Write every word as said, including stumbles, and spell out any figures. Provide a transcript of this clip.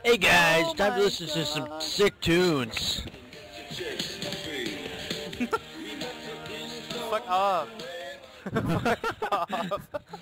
Hey guys, Oh time to my listen to some God. sick tunes. Fuck off. Fuck off.